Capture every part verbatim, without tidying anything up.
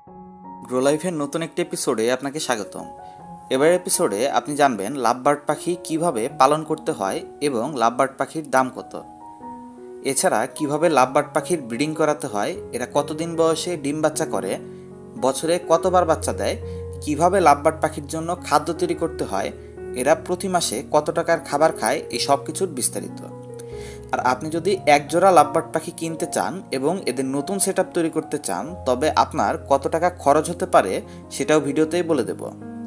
Grow লাইফের নতুন একটি এপিসোডে আপনাকে স্বাগতম। এবারের এপিসোডে আপনি জানবেন লাভবার্ড পাখি কিভাবে পালন করতে হয় এবং লাভবার্ড পাখির দাম কত। এছাড়া কিভাবে লাভবার্ড পাখির ব্রিডিং করাতে হয়, এরা কতদিন বয়সে ডিম বাচ্চা করে, বছরে কতবার বাচ্চা দেয়, কিভাবে লাভবার্ড পাখির জন্য খাদ্য তৈরি করতে হয়, এরা প্রতি মাসে কত টাকার খাবার খায়, এই সব কিছুর বিস্তারিত। আর আপনি যদি একজোড়া লাভবার্ড পাখি কিনতে চান এবং এদের নতুন সেট আপ তৈরি করতে চান, তবে আপনার কত টাকা খরচ হতে পারে সেটাও ভিডিওতেই বলে দেব।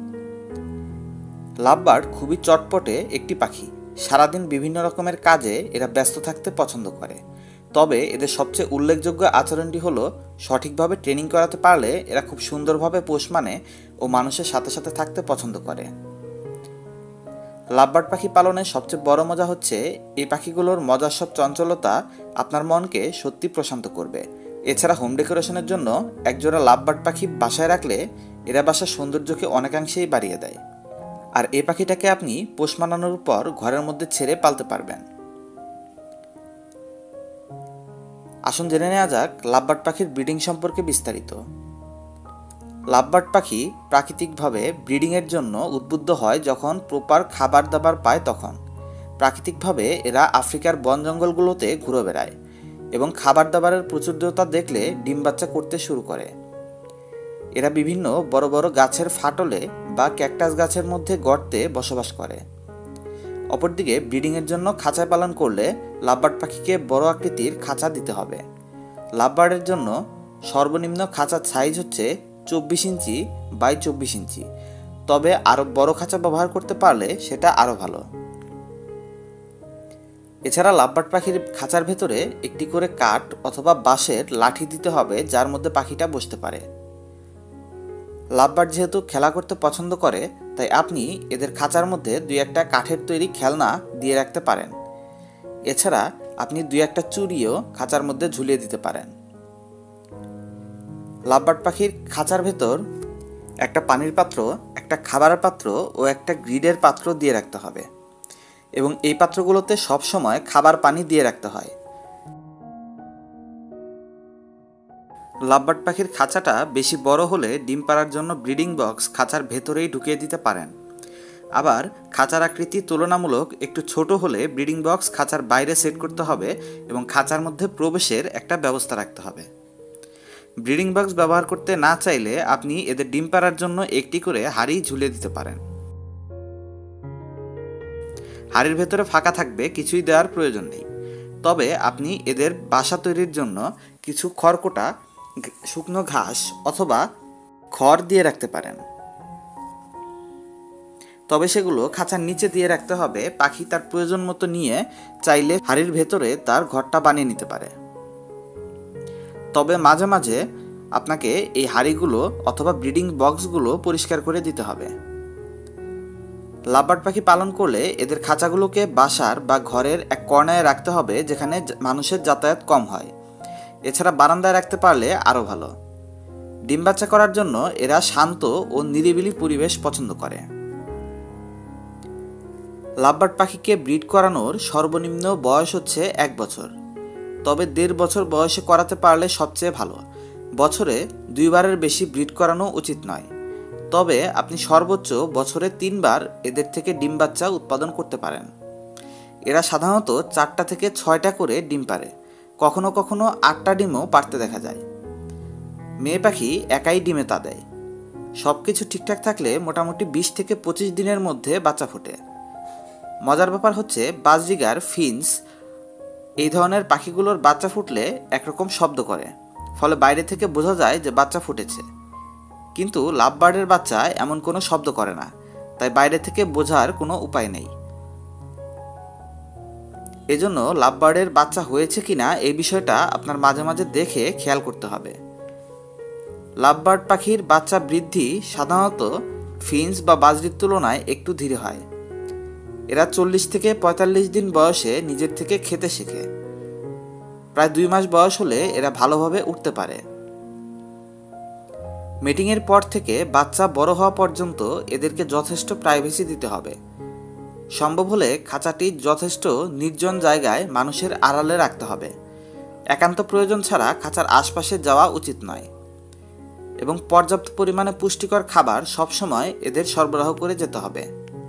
লাভবার্ড খুবই চটপটে একটি পাখি। সারাদিন বিভিন্ন রকমের কাজে এরা ব্যস্ত থাকতে পছন্দ করে। তবে এদের সবচেয়ে উল্লেখযোগ্য আচরণটি হলো সঠিকভাবে ট্রেনিং করাতে পারলে এরা খুব সুন্দরভাবে পোষ মানে ও মানুষের সাথে সাথে থাকতে পছন্দ করে। লাভবার্ড পাখি পালনের সবচেয়ে বড় মজা হচ্ছে এই পাখিগুলোর মজার সব চঞ্চলতা আপনার মনকে সত্যি প্রশান্ত করবে। এছাড়া হোম ডেকোরেশনের জন্য একজোড়া লাভবার্ড পাখি বাসায় রাখলে এরা বাসার সৌন্দর্যকে অনেকাংশেই বাড়িয়ে দেয়। আর এই পাখিটাকে আপনি পোষ মানানোর পর ঘরের মধ্যে ছেড়ে পালতে পারবেন। আসুন জেনে নেওয়া যাক লাভবার্ড পাখির ব্রিডিং সম্পর্কে বিস্তারিত। লাভবার্ড পাখি প্রাকৃতিকভাবে ব্রিডিংয়ের জন্য উদ্বুদ্ধ হয় যখন প্রপার খাবার দাবার পায় তখন। প্রাকৃতিকভাবে এরা আফ্রিকার বন জঙ্গলগুলোতে ঘুরে বেড়ায় এবং খাবার দাবারের প্রচুরতা দেখলে ডিম বাচ্চা করতে শুরু করে। এরা বিভিন্ন বড় বড় গাছের ফাটলে বা ক্যাকটাস গাছের মধ্যে গর্তে বসবাস করে। অপরদিকে ব্রিডিংয়ের জন্য খাঁচায় পালন করলে লাভবার্ড পাখিকে বড় আকৃতির খাঁচা দিতে হবে। লাভবার্ডের জন্য সর্বনিম্ন খাঁচার সাইজ হচ্ছে চব্বিশ ইঞ্চি বাই চব্বিশ ইঞ্চি, তবে আরও বড় খাঁচা ব্যবহার করতে পারলে সেটা আরও ভালো। এছাড়া লাভবার্ড পাখির খাঁচার ভেতরে একটি করে কাঠ অথবা বাঁশের লাঠি দিতে হবে যার মধ্যে পাখিটা বসতে পারে। লাভবার্ড যেহেতু খেলা করতে পছন্দ করে, তাই আপনি এদের খাঁচার মধ্যে দুই একটা কাঠের তৈরি খেলনা দিয়ে রাখতে পারেন। এছাড়া আপনি দুই একটা চুড়িও খাঁচার মধ্যে ঝুলিয়ে দিতে পারেন। লাভবার্ড পাখির খাঁচার ভেতর একটা পানির পাত্র, একটা খাবারের পাত্র ও একটা গ্রিডের পাত্র দিয়ে রাখতে হবে এবং এই পাত্রগুলোতে সবসময় খাবার পানি দিয়ে রাখতে হয়। লাভবার্ড পাখির খাঁচাটা বেশি বড় হলে ডিম পাড়ার জন্য ব্রিডিং বক্স খাঁচার ভেতরেই ঢুকিয়ে দিতে পারেন। আবার খাঁচার আকৃতি তুলনামূলক একটু ছোট হলে ব্রিডিং বক্স খাঁচার বাইরে সেট করতে হবে এবং খাঁচার মধ্যে প্রবেশের একটা ব্যবস্থা রাখতে হবে। ব্রিডিং বক্স ব্যবহার করতে না চাইলে আপনি এদের ডিম পাড়ার জন্য একটি করে হাঁড়ি ঝুলিয়ে দিতে পারেন। হাঁড়ির ভেতরে ফাঁকা থাকবে, কিছুই দেওয়ার প্রয়োজন নেই। তবে আপনি এদের বাসা তৈরির জন্য কিছু খড়কোটা, শুকনো ঘাস অথবা খড় দিয়ে রাখতে পারেন। তবে সেগুলো খাঁচার নিচে দিয়ে রাখতে হবে। পাখি তার প্রয়োজন মতো নিয়ে চাইলে হাঁড়ির ভেতরে তার ঘরটা বানিয়ে নিতে পারে। তবে মাঝে মাঝে আপনাকে এই হাঁড়িগুলো অথবা ব্রিডিং বক্সগুলো পরিষ্কার করে দিতে হবে। লাভবার্ড পাখি পালন করলে এদের খাঁচাগুলোকে বাসার বা ঘরের এক কর্নারে রাখতে হবে যেখানে মানুষের যাতায়াত কম হয়। এছাড়া বারান্দায় রাখতে পারলে আরও ভালো। ডিম বাচ্চা করার জন্য এরা শান্ত ও নিরিবিলি পরিবেশ পছন্দ করে। লাভবার্ড পাখিকে ব্রিড করানোর সর্বনিম্ন বয়স হচ্ছে এক বছর, তবে দেড় বছর বয়সে করাতে পারলে সবচেয়ে ভালো। বছরে দুইবারের বেশি ব্রিড করানো উচিত নয়, তবে আপনি সর্বোচ্চ বছরে তিনবার এদের থেকে ডিম বাচ্চা উৎপাদন করতে পারেন। এরা সাধারণত চারটা থেকে ছয়টা করে ডিম পারে, কখনো কখনো আটটা ডিমও পারতে দেখা যায়। মেয়ে পাখি একাই ডিমে তা দেয়। সব কিছু ঠিকঠাক থাকলে মোটামুটি বিশ থেকে পঁচিশ দিনের মধ্যে বাচ্চা ফোটে। মজার ব্যাপার হচ্ছে বাজরিগার, ফিঞ্চ এই ধরনের পাখিগুলোর বাচ্চা ফুটলে একরকম শব্দ করে, ফলে বাইরে থেকে বোঝা যায় যে বাচ্চা ফুটেছে। কিন্তু লাভবার্ডের বাচ্চা এমন কোনো শব্দ করে না, তাই বাইরে থেকে বোঝার কোনো উপায় নেই। এজন্য লাভবার্ডের বাচ্চা হয়েছে কিনা এই বিষয়টা আপনার মাঝে মাঝে দেখে খেয়াল করতে হবে। লাভবার্ড পাখির বাচ্চা বৃদ্ধি সাধারণত ফিঞ্চ বা বাজরির তুলনায় একটু ধীরে হয়। এরা চল্লিশ থেকে পঁয়তাল্লিশ দিন বয়সে নিজের থেকে খেতে শেখে। প্রায় দুই মাস বয়স হলে এরা ভালোভাবে উঠতে পারে। মিটিংয়ের পর থেকে বাচ্চা বড় হওয়া পর্যন্ত এদেরকে যথেষ্ট প্রাইভেসি দিতে হবে। সম্ভব হলে খাঁচাটি যথেষ্ট নির্জন জায়গায় মানুষের আড়ালে রাখতে হবে। একান্ত প্রয়োজন ছাড়া খাঁচার আশপাশে যাওয়া উচিত নয়। এবং পর্যাপ্ত পরিমাণে পুষ্টিকর খাবার সবসময় এদের সরবরাহ করে যেতে হবে।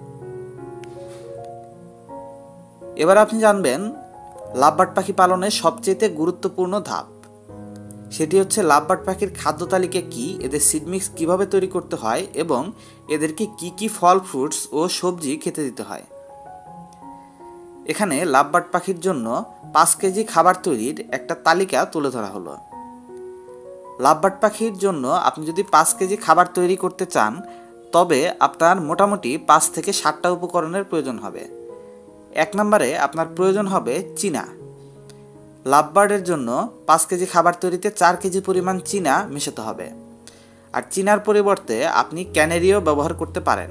এবার আপনি জানবেন লাভবার্ড পাখি পালনের সবচেয়ে গুরুত্বপূর্ণ ধাপ। সেটি হচ্ছে লাভবার্ড পাখির খাদ্য তালিকা কী, এদের সিড মিক্স কীভাবে তৈরি করতে হয় এবং এদেরকে কি কি ফল, ফ্রুটস ও সবজি খেতে দিতে হয়। এখানে লাভবার্ড পাখির জন্য পাঁচ কেজি খাবার তৈরির একটা তালিকা তুলে ধরা হলো। লাভবার্ড পাখির জন্য আপনি যদি পাঁচ কেজি খাবার তৈরি করতে চান তবে আপনার মোটামুটি পাঁচ থেকে ষাটটা উপকরণের প্রয়োজন হবে। এক নম্বরে আপনার প্রয়োজন হবে চীনা। লাভবার্ডের জন্য পাঁচ কেজি খাবার তৈরিতে চার কেজি পরিমাণ চীনা মেশাতে হবে। আর চীনার পরিবর্তে আপনি ক্যানেরিও ব্যবহার করতে পারেন,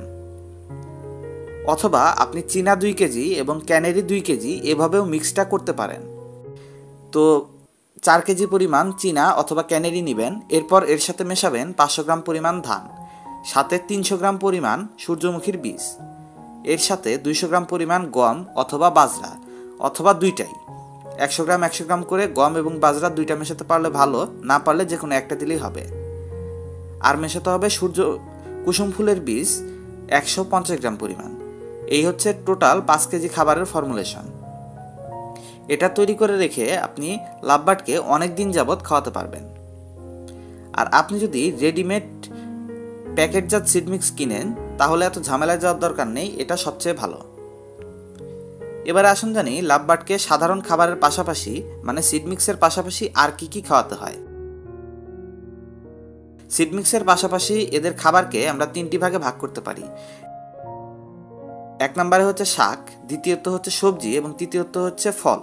অথবা আপনি চীনা দুই কেজি এবং ক্যানেরি দুই কেজি এভাবেও মিক্সটা করতে পারেন। তো চার কেজি পরিমাণ চীনা অথবা ক্যানেরি নেবেন। এরপর এর সাথে মেশাবেন পাঁচশো গ্রাম পরিমাণ ধান, সাথে তিনশো গ্রাম পরিমাণ সূর্যমুখীর বীজ, এর সাথে দুইশো গ্রাম পরিমাণ গম অথবা বাজরা, অথবা দুইটাই। একশো গ্রাম একশো গ্রাম করে গম এবং বাজরা দুইটা মেশাতে পারলে ভালো, না পারলে যে কোনো একটা দিলেই হবে। আর মেশাতে হবে সূর্য কুসুম ফুলের বীজ একশো পঞ্চাশ গ্রাম পরিমাণ। এই হচ্ছে টোটাল পাঁচ কেজি খাবারের ফর্মুলেশন। এটা তৈরি করে রেখে আপনি লাভবার্ডকে অনেক দিন যাবৎ খাওয়াতে পারবেন। আর আপনি যদি রেডিমেড প্যাকেটজাত সিড মিক্স কিনেন তাহলে এত ঝামেলায় যাওয়ার দরকার নেই, এটা সবচেয়ে ভালো। এবারে আসুন জানি লাভবার্ডকে সাধারণ খাবারের পাশাপাশি মানে সিড মিক্সের পাশাপাশি আর কি কি খাওয়াতে হয়। সিড মিক্সের পাশাপাশি এদের খাবারকে আমরা তিনটি ভাগে ভাগ করতে পারি। এক নম্বরে হচ্ছে শাক, দ্বিতীয়ত হচ্ছে সবজি এবং তৃতীয়ত হচ্ছে ফল।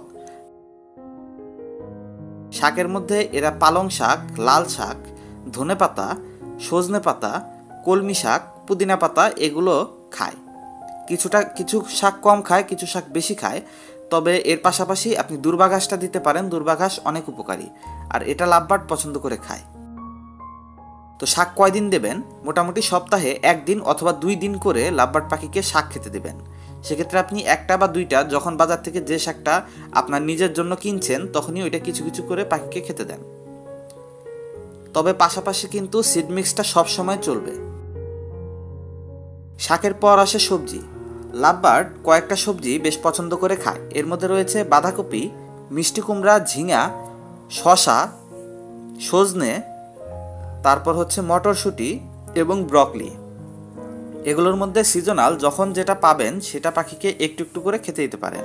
শাকের মধ্যে এরা পালং শাক, লাল শাক, ধনেপাতা, সজনে পাতা, কলমি শাক, পুদিনা পাতা এগুলো খায়। কিছুটা কিছু শাক কম খায়, কিছু শাক বেশি খায়। তবে এর পাশাপাশি আপনি দূর্বা ঘাসটা দিতে পারেন, দূর্বা ঘাস অনেক উপকারী আর এটা লাভবার্ড পছন্দ করে খায়। তো শাক কয়দিন দেবেন? মোটামুটি সপ্তাহে একদিন অথবা দুই দিন করে লাভবার্ড পাখিকে শাক খেতে দেবেন। সেক্ষেত্রে আপনি একটা বা দুইটা যখন বাজার থেকে যে শাকটা আপনার নিজের জন্য কিনছেন তখনই ওইটা কিছু কিছু করে পাখিকে খেতে দেন। তবে পাশাপাশি কিন্তু সিড মিক্সটা সবসময় চলবে। শাকের পর আসে সবজি। লাভবার্ড কয়েকটা সবজি বেশ পছন্দ করে খায়। এর মধ্যে রয়েছে বাঁধাকপি, মিষ্টি কুমড়া, ঝিঙা, শসা, সজনে, তারপর হচ্ছে মটরশুঁটি এবং ব্রকলি। এগুলোর মধ্যে সিজনাল যখন যেটা পাবেন সেটা পাখিকে একটু একটু করে খেতে দিতে পারেন।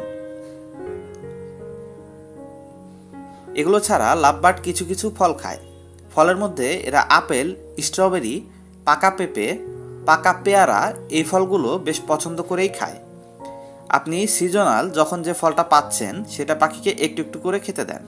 এগুলো ছাড়া লাভবার্ড কিছু কিছু ফল খায়। ফলের মধ্যে এরা আপেল, স্ট্রবেরি, পাকা পেঁপে, পাকা পেয়ারা এই ফলগুলো বেশ পছন্দ করেই খায়। আপনি সিজনাল যখন যে ফলটা পাচ্ছেন সেটা পাখিকে একটু একটু করে খেতে দেন।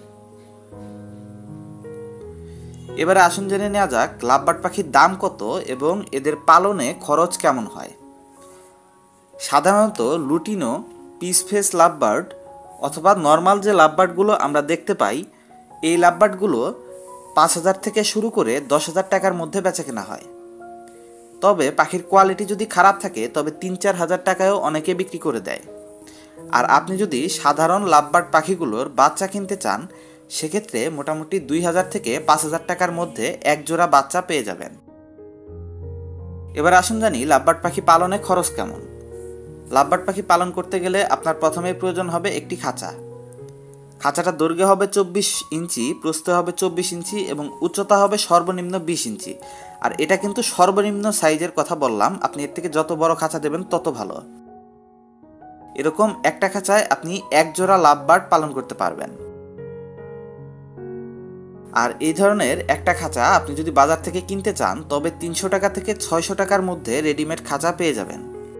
এবারে আসুন জেনে নেওয়া যাক লাভবার্ড পাখির দাম কত এবং এদের পালনে খরচ কেমন হয়। সাধারণত লুটিনো, পিসফেস লাভবার্ড অথবা নর্মাল যে লাভবার্ডগুলো আমরা দেখতে পাই এই লাভবার্ডগুলো পাঁচ হাজার থেকে শুরু করে দশ হাজার টাকার মধ্যে বেচা কেনা হয়। তবে পাখির কোয়ালিটি যদি খারাপ থাকে তবে তিন চার হাজার টাকায়ও অনেকে বিক্রি করে দেয়। আর আপনি যদি সাধারণ লাভবার্ড পাখিগুলোর বাচ্চা কিনতে চান সেক্ষেত্রে মোটামুটি দুই হাজার থেকে পাঁচ হাজার টাকার মধ্যে এক জোড়া বাচ্চা পেয়ে যাবেন। এবার আসুন জানি লাভবার্ড পাখি পালনে খরচ কেমন। লাভবার্ড পাখি পালন করতে গেলে আপনার প্রথমেই প্রয়োজন হবে একটি খাঁচা। খাঁচাটা দৈর্ঘ্য হবে চব্বিশ ইঞ্চি, প্রস্থ হবে চব্বিশ ইঞ্চি এবং উচ্চতা হবে সর্বনিম্ন বিশ ইঞ্চি। আর এটা কিন্তু সর্বনিম্ন সাইজের কথা বললাম, আপনি এর থেকে যত বড় খাঁচা দেবেন তত ভালো। এরকম একটা খাঁচায় আপনি এক জোড়া লাভবার্ড পালন করতে পারবেন। আর এই ধরনের একটা খাঁচা আপনি যদি বাজার থেকে কিনতে চান তবে তিনশো টাকা থেকে ছয়শো টাকার মধ্যে রেডিমেড খাঁচা পেয়ে যাবেন।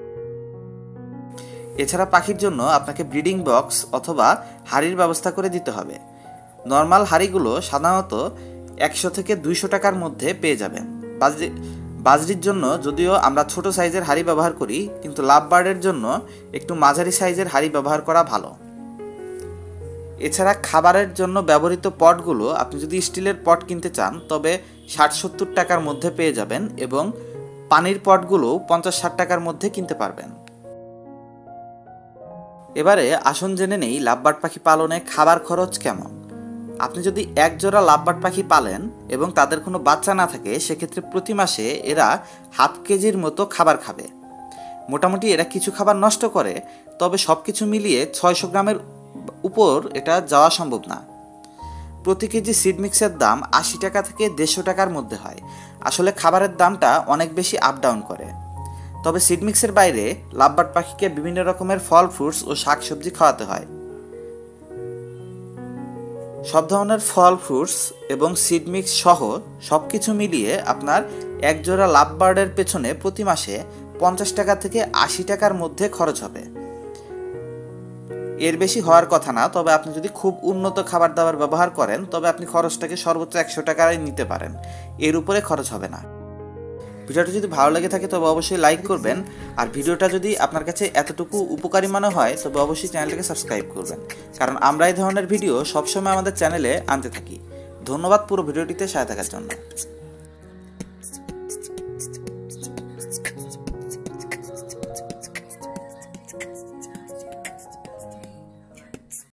এছাড়া পাখির জন্য আপনাকে ব্রিডিং বক্স অথবা হাড়ির ব্যবস্থা করে দিতে হবে। নর্মাল হাড়িগুলো সাধারণত একশো থেকে দুইশো টাকার মধ্যে পেয়ে যাবেন। বাজরি বাজরির জন্য যদিও আমরা ছোট সাইজের হাড়ি ব্যবহার করি, কিন্তু লাভবার্ডের জন্য একটু মাঝারি সাইজের হাড়ি ব্যবহার করা ভালো। এছাড়া খাবারের জন্য ব্যবহৃত পটগুলো আপনি যদি স্টিলের পট কিনতে চান তবে ষাট সত্তর টাকার মধ্যে পেয়ে যাবেন এবং পানির পটগুলো পঞ্চাশ ষাট টাকার মধ্যে কিনতে পারবেন। এবারে আসুন জেনে নেই লাভবার্ড পাখি পালনে খাবার খরচ কেমন। আপনি যদি এক জোড়া লাভবার্ড পাখি পালেন এবং তাদের কোনো বাচ্চা না থাকে, সেক্ষেত্রে প্রতি মাসে এরা হাফ কেজির মতো খাবার খাবে। মোটামুটি এরা কিছু খাবার নষ্ট করে, তবে সব কিছু মিলিয়ে ছয়শো গ্রামের উপর এটা যাওয়া সম্ভব না। প্রতি কেজি সিড মিক্সের দাম আশি টাকা থেকে দেড়শো টাকার মধ্যে হয়। আসলে খাবারের দামটা অনেক বেশি আপ ডাউন করে। তবে সিড মিক্সের বাইরে লাভবার্ড পাখিকে বিভিন্ন রকমের ফল, ফ্রুটস ও শাকসবজি খাওয়াতে হয়। সব ধরনের ফল, ফ্রুটস এবং সিড মিক্স সহ সব কিছু মিলিয়ে আপনার এক জোড়া লাভবার্ডের পেছনে প্রতি মাসে পঞ্চাশ টাকা থেকে আশি টাকার মধ্যে খরচ হবে। এর বেশি হওয়ার কথা না, তবে আপনি যদি খুব উন্নত খাবার দাবার ব্যবহার করেন তবে আপনি খরচটাকে সর্বোচ্চ একশো টাকায় নিতে পারেন, এর উপরে খরচ হবে না। ভিডিওটা যদি ভালো লেগে থাকে তবে অবশ্যই লাইক করবেন, আর ভিডিওটা যদি আপনার কাছে এতটুকু উপকারী মনে হয় তবে অবশ্যই চ্যানেলটাকে সাবস্ক্রাইব করবেন, কারণ আমরা এই ধরনের ভিডিও সবসময় আমাদের চ্যানেলে আনতে থাকি। ধন্যবাদ পুরো ভিডিওটিতে সাথে থাকার জন্য।